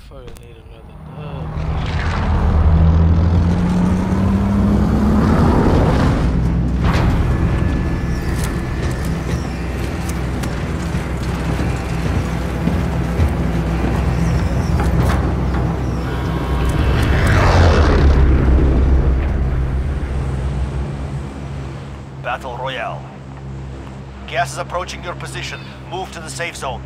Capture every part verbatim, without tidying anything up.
Motherfucker need another dub. Battle Royale. Gas is approaching your position. Move to the safe zone.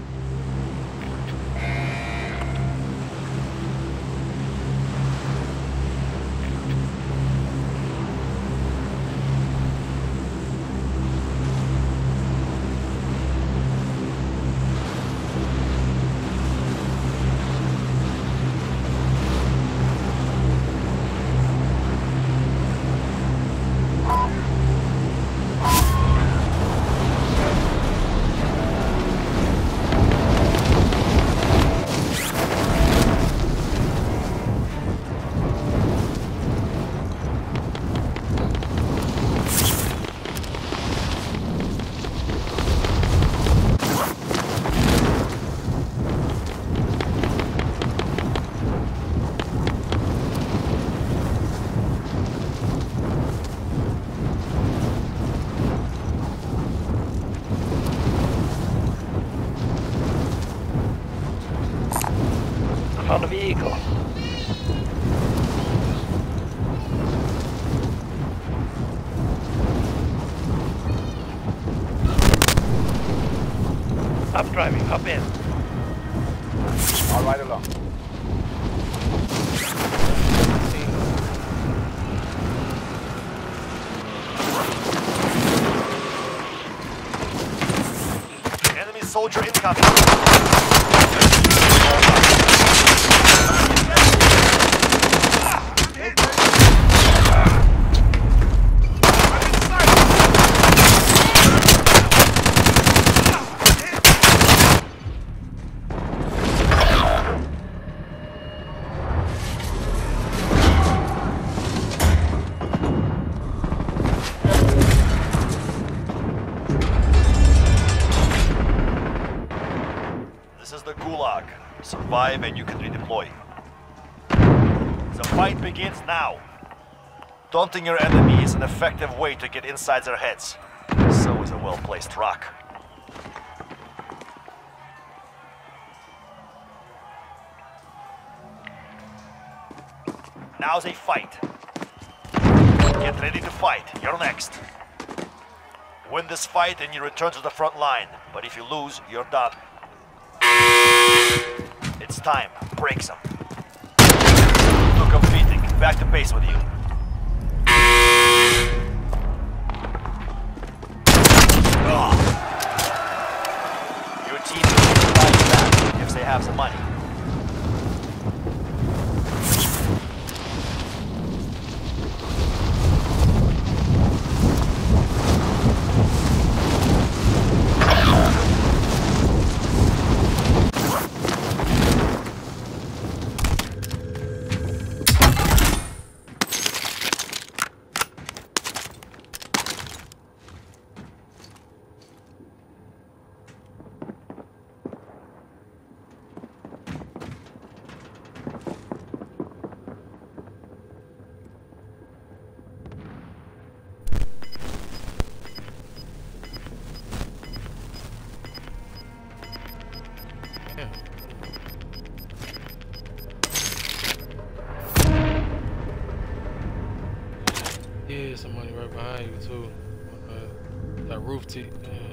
Found a vehicle. I'm driving, hop in. I'll ride along. Enemy soldier incoming. This is the Gulag. Survive and you can redeploy. The fight begins now. Daunting your enemy is an effective way to get inside their heads. So is a well-placed rock. Now's a fight. Get ready to fight. You're next. Win this fight and you return to the front line. But if you lose, you're done. It's time. Break some. Look, I'm beating. Back to base with you. Ugh. Your team will fight back if they have some money. Yeah, somebody right behind you too. Uh, that roof T. Yeah.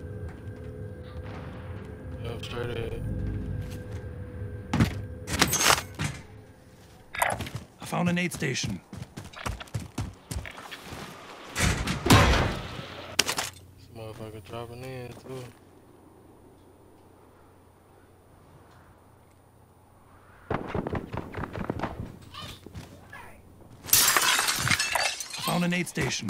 Yep, straight ahead. I found an aid station. This motherfucker dropping in too. Found an aid station.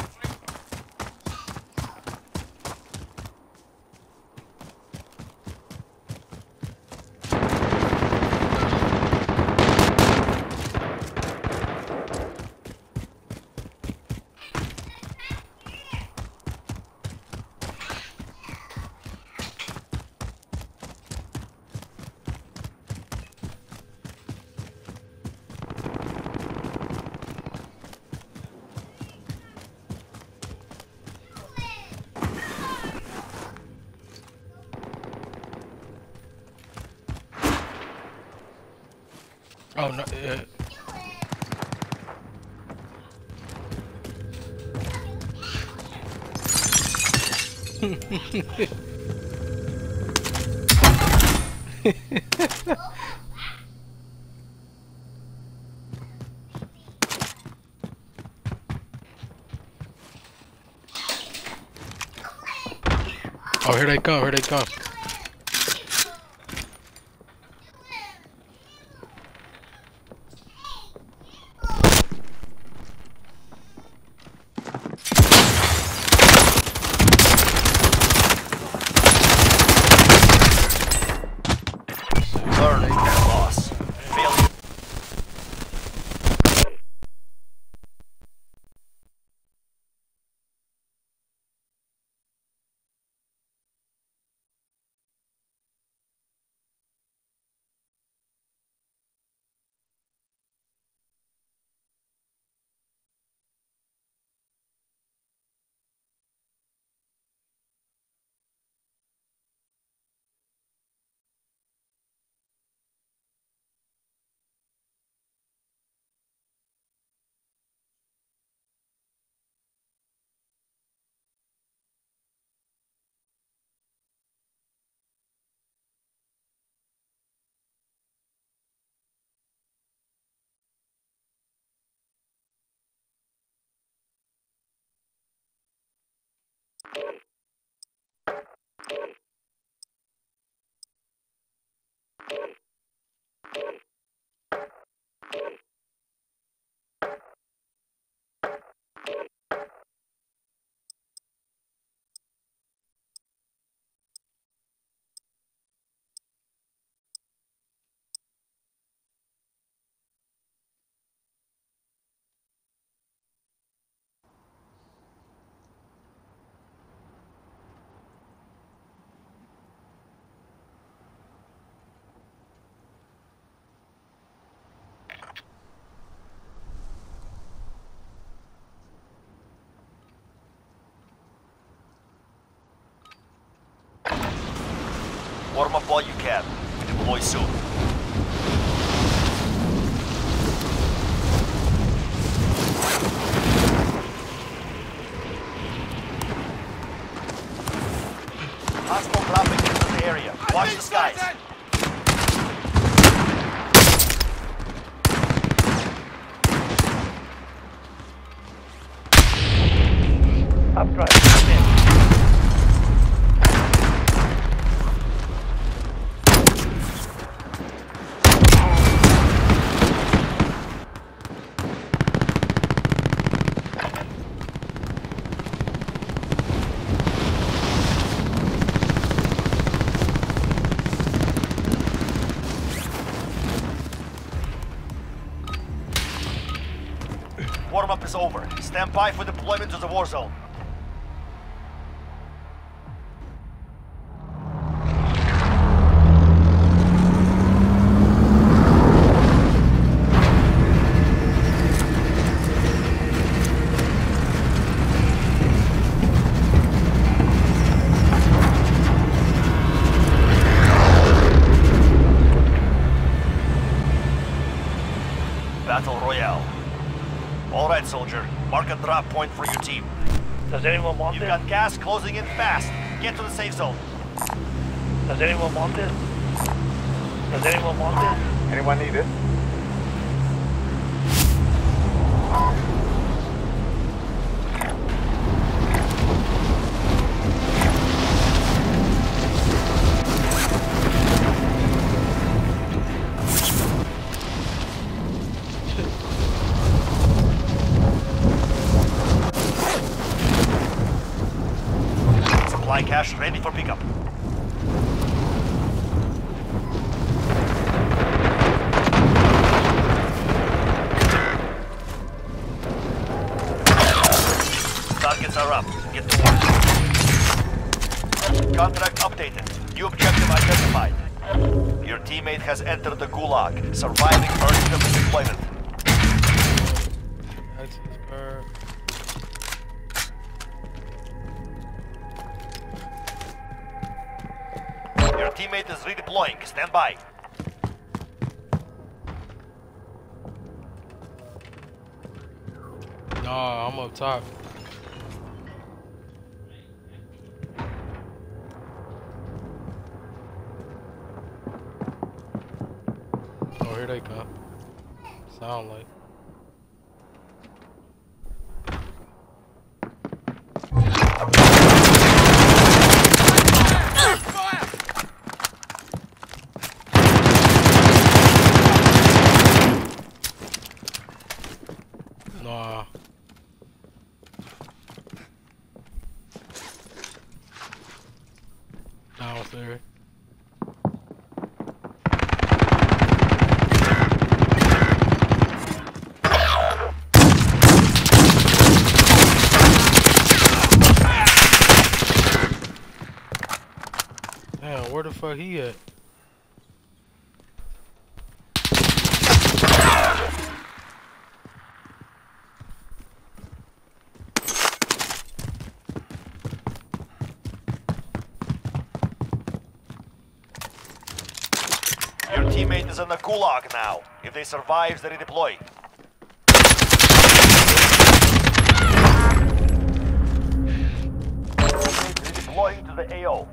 Oh no. Yeah. Oh, here they come, here they come. Learn from their loss. Failure. Warm up while you can. Deploy soon. Hostile dropping into the area. Watch the skies. Updrive. Warm-up is over. Stand by for deployment to the war zone. Battle Royale. All right, soldier. Mark a drop point for your team. Does anyone want You've this? got gas closing in fast. Get to the safe zone. Does anyone want this? Does anyone want this? Anyone need it? Supply cache ready for pickup. Targets are up. Get to work. Contract updated. New objective identified. Your teammate has entered the gulag. Surviving earns them deployment. That's his bird. Your teammate is redeploying. Stand by. Nah, I'm up top. Oh, here they come. Sound like. Nah. Downstairs. Damn, where the fuck he at? Your teammate is in the gulag now. If they survive, they redeploy. Redeploying to the A O.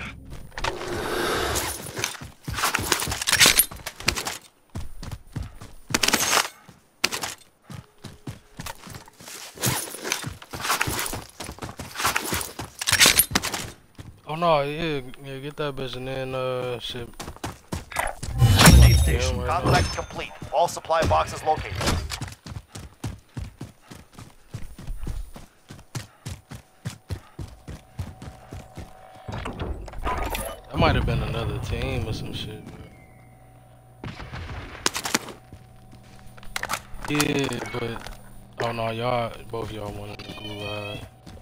Oh no, yeah, yeah, get that bitch and then uh shit. Aid station. Yeah, right Contract complete. All supply boxes located. That might have been another team or some shit. Yeah, but oh no, y'all, both y'all went in the gulag.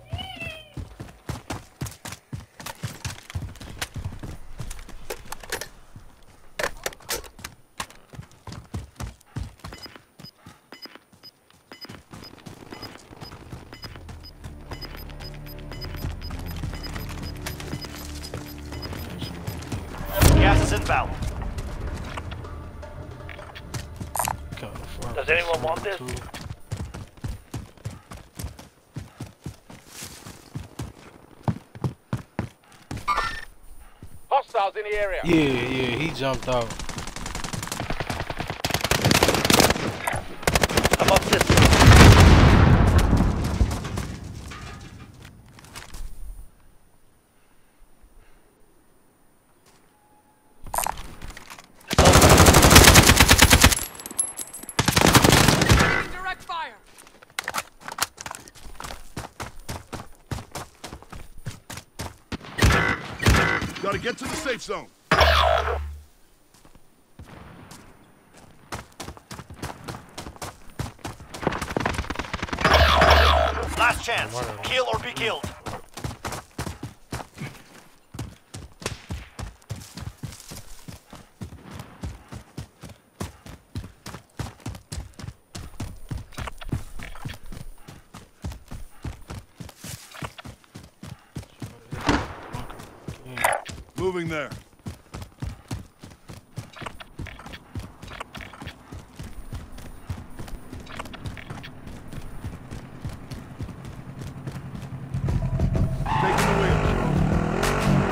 Gas is inbound. Kinda far Does from anyone want center, this? too. Hostiles in the area. Yeah, yeah, he jumped out. I'm up this. Direct fire. Gotta get to the safe zone. Last chance. Kill or be killed. Moving there. Taking the wheel.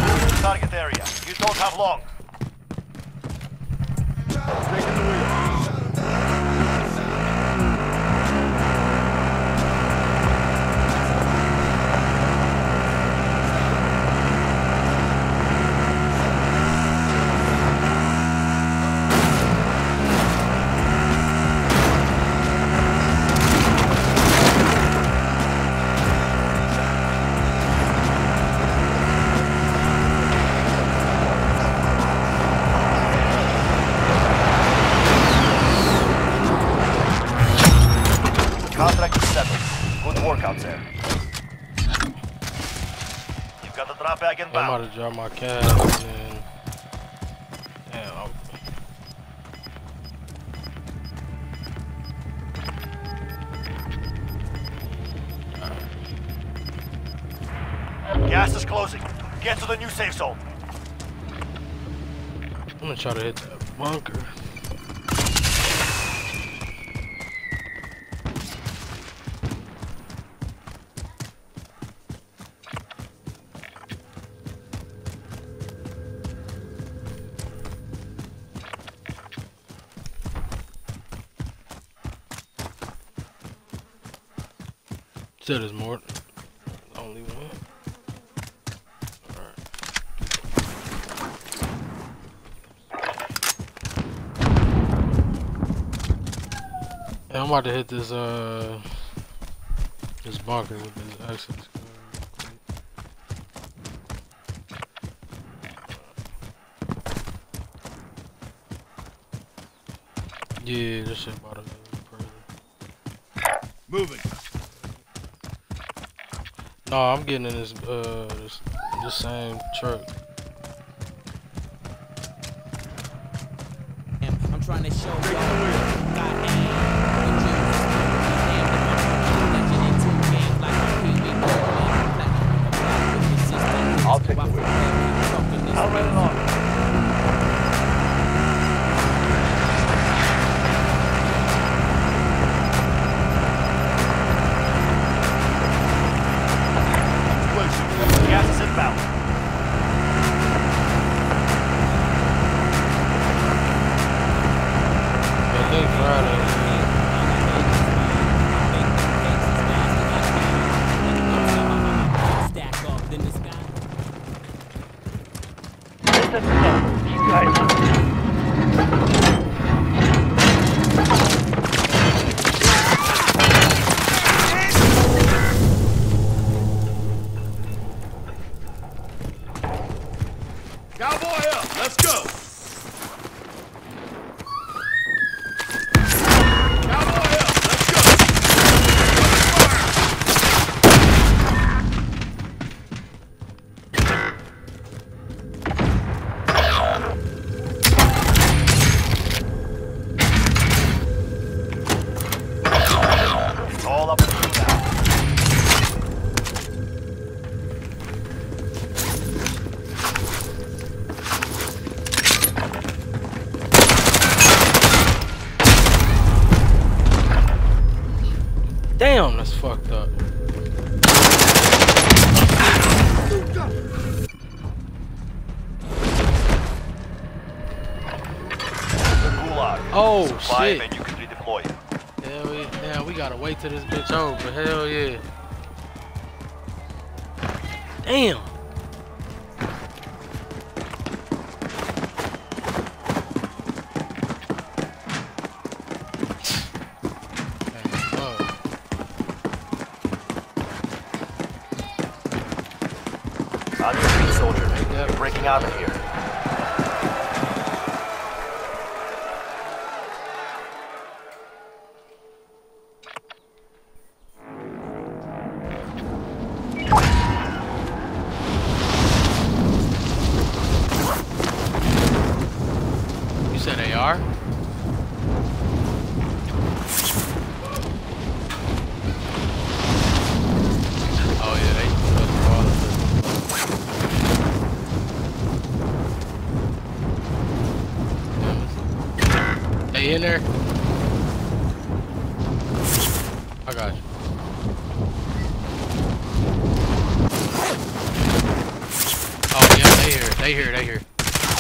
Target area. You don't have long. Taking the wheel. Contract is settled. Good work out there. You've got the drop bag I'm inbound. about to drop my cash and damn. I'm... Gas is closing. Get to the new safe zone. I'm gonna try to hit that bunker. Said there's more. Only one. Alright. Yeah, I'm about to hit this uh this bunker with this access code. Yeah, this shit about to be crazy. Moving. No, I'm getting in this uh this, this same truck. I'm trying to show y'all got aim and juice. Damn, the legend in two games like a Pee-wee Goldman. Platinum, black with resistance. I'll take the wheel. I'll run it on. Gas is inbound. I think Friday. Stack up in the sky. Listen up, you guys. Cowboy up. Let's go. Cowboy up. Let's go. It's all up to you now. Damn, that's fucked up. Gulag. Oh Survive shit. and you can redeploy. Hell yeah. Damn, we gotta wait till this bitch over. Hell yeah. Damn. On your feet, soldier. You're breaking out of here. You said A R? Oh yeah, they put all of it. Hey, in there? I got you. Oh yeah. they here, they here, they here.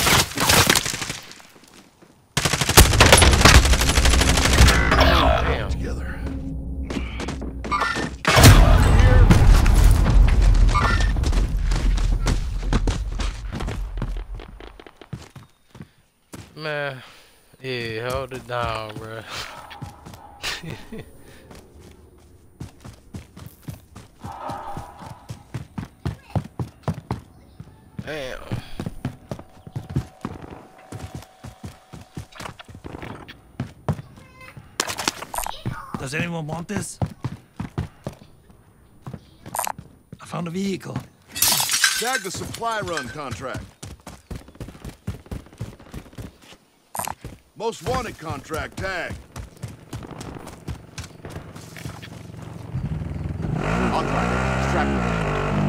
Oh, damn. Together. Man, yeah, hold it down, bro. Damn. Does anyone want this? I found a vehicle. Tag the supply run contract. Most wanted contract tag. I'll drive it. Strap it.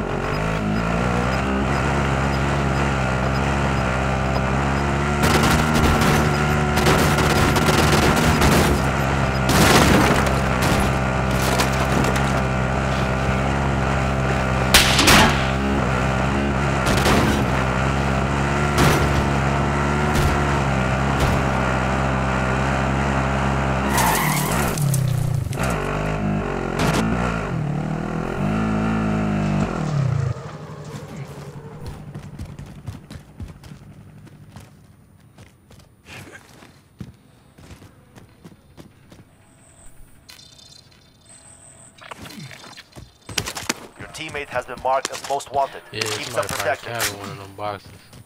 Teammate has been marked as most wanted. Yeah, Keep them somebody probably protected. carried one of them boxes.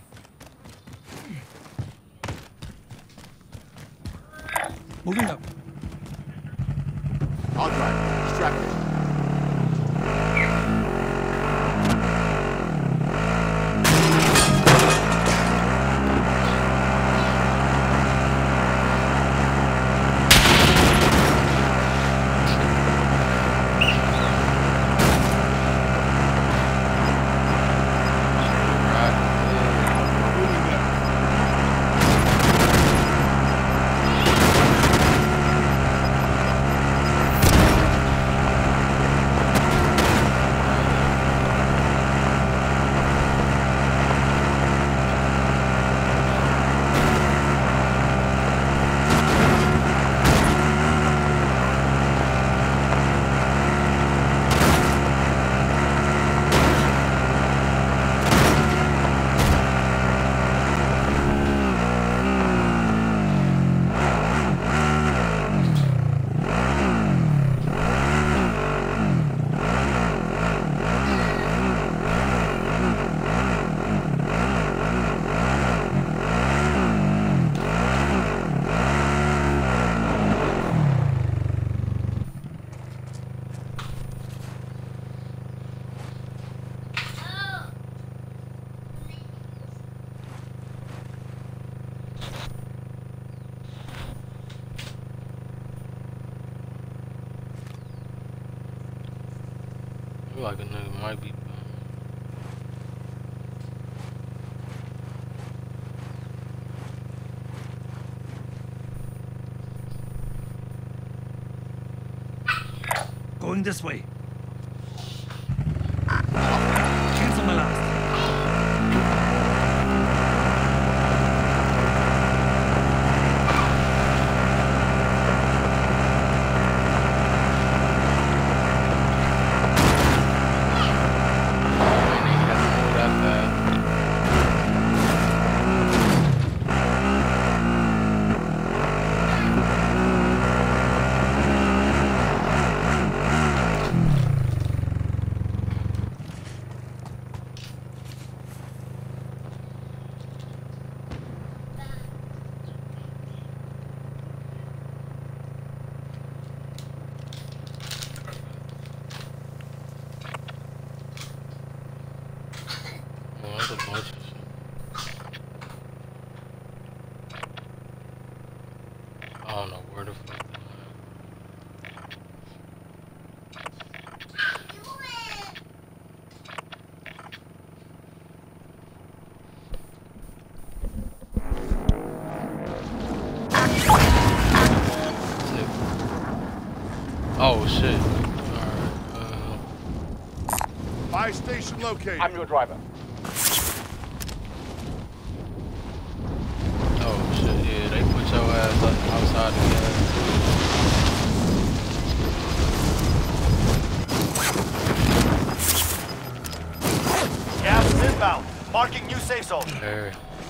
Moving up. I'll drive it. Strap it. Feel like a nigga might be. Going this way. Cancel my last. That's a bunch of shit. I don't know where the fuck. Oh shit. Alright, uh... Buy station located. I'm your driver. zone. There.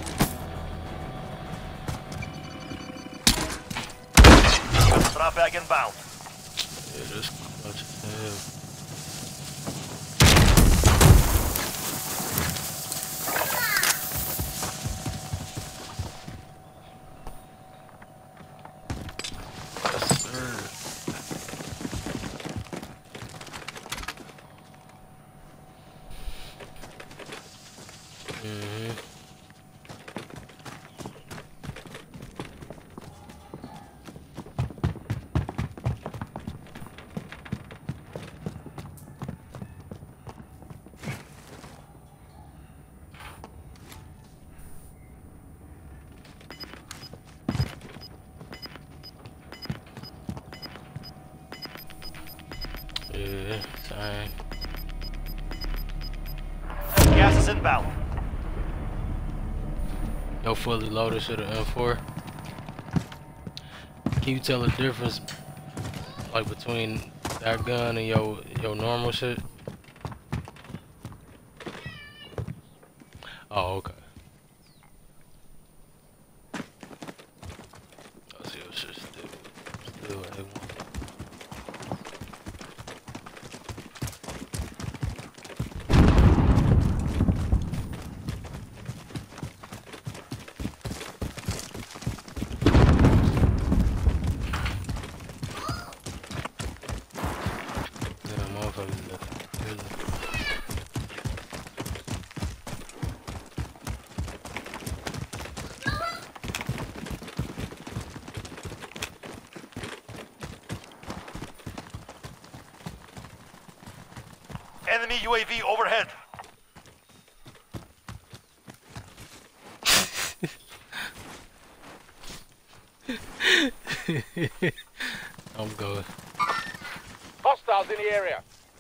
Drop bag inbound. Yeah, this clutch as hell. Yes, sir. Mm-hmm. Yeah, same. Gas is inbound. No fully loaded shit of M four. Can you tell the difference, like between that gun and your your normal shit? Oh, okay. Let's see what shit's still still A one. Enemy U A V overhead. I'm good. Hostiles in the area.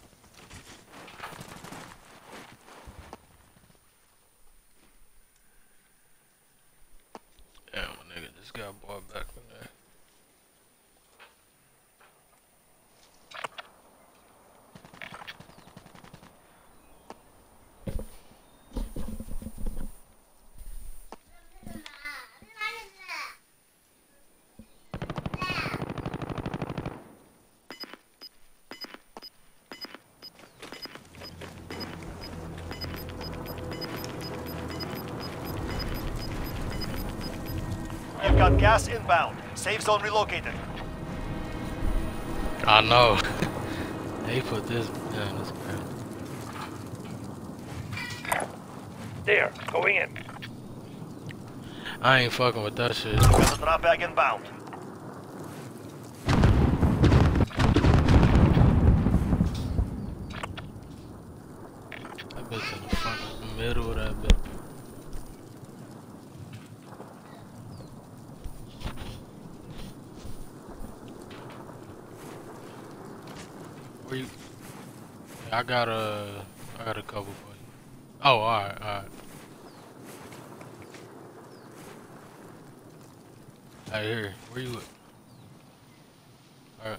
Yeah, my nigga just got brought back from there. You've got gas inbound. Safe zone relocated. I know. They put this down this crap. There, going in. I ain't fucking with that shit. Got the drop bag inbound. That bitch in the fucking middle of that bitch. Where you? I got a, I got a couple for you. Oh, all right, all right. Hey, here, where you at? All right.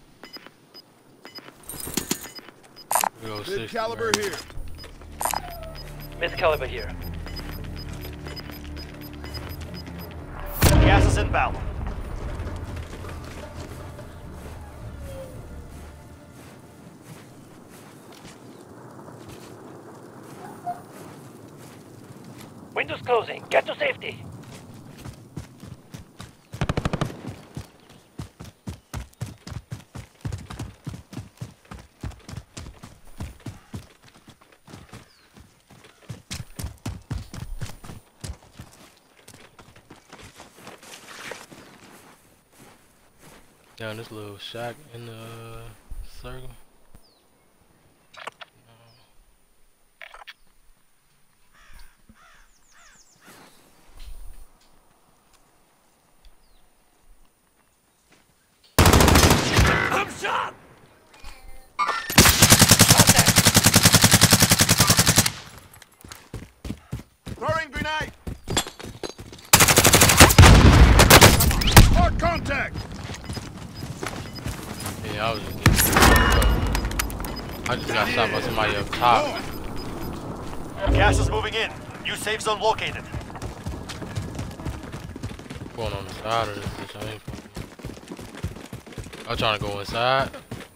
We go Mid sixty, caliber right? here. Miss Caliber here. Gas is inbound. Windows closing. Get to safety. Down this little shack in the uh, circle. I'm shot! Throwing grenade. Hard contact. Yeah, I was just getting I just got shot by somebody up top. Gas is moving in. New safe zone located. Going on the side of this bitch, I ain't fucking. I'm trying to go inside.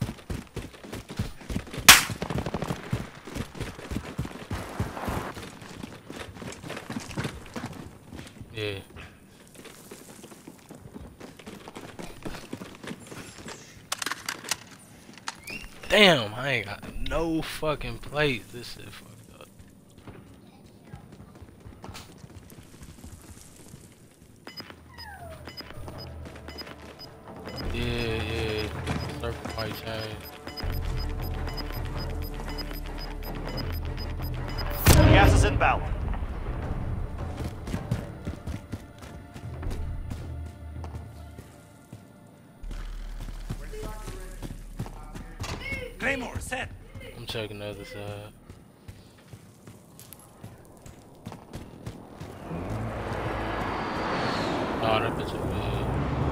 Yeah. Damn, I ain't got no fucking plate. This shit fucked up. Yeah, yeah. Circle white chain. Gas is inbound. Claymore, set. I'm checking the other side. Oh, that bitch is big.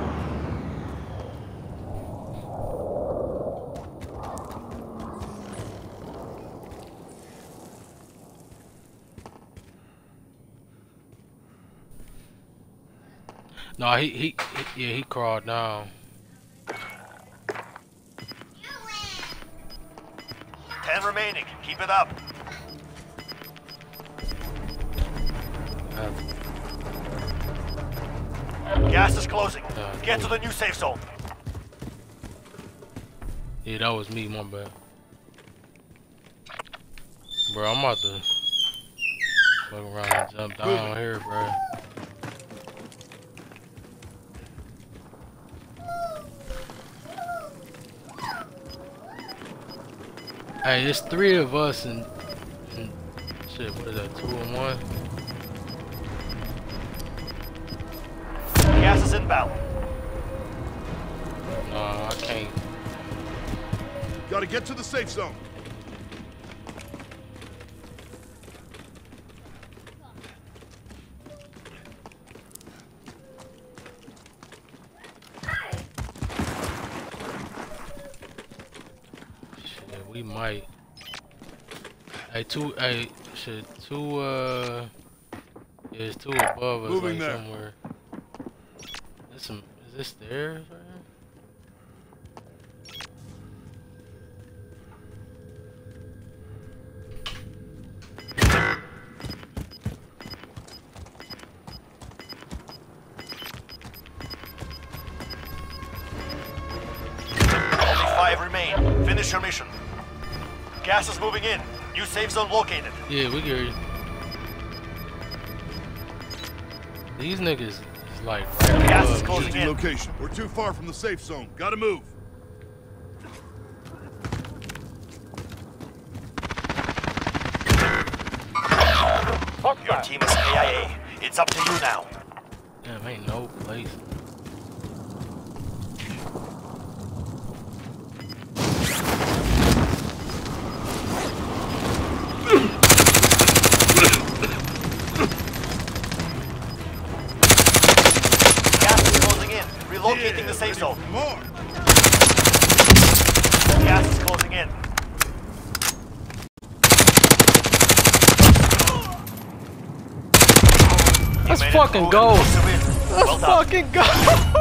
No, he, he, he, yeah, he crawled down. Ten remaining. Keep it up. Uh, Gas is closing. Uh, Get to the new safe zone. yeah, that was me, my bad. Bro, I'm about to fuck around and jump down here, bro. Hey, it's three of us and, and shit, what is that, two and one? Gas is inbound. Nah, I can't. Gotta get to the safe zone. Shit, we might. Hey, two, hey, shit, two, uh, there's two above us, Moving like, there. somewhere. There's some, is this stairs right here? Only five remain. Finish your mission. Gas is moving in. New safe zone located. Yeah, we get you. These niggas is like right Gas is above. closing Shifting in. location. We're too far from the safe zone. Gotta move. Your team is A I A. It's up to you now. Damn, ain't no place. Gas is closing in. Relocating the safe zone. More. Gas is closing in. Let's You made it fucking through go. and close the win. Well Let's done. fucking go.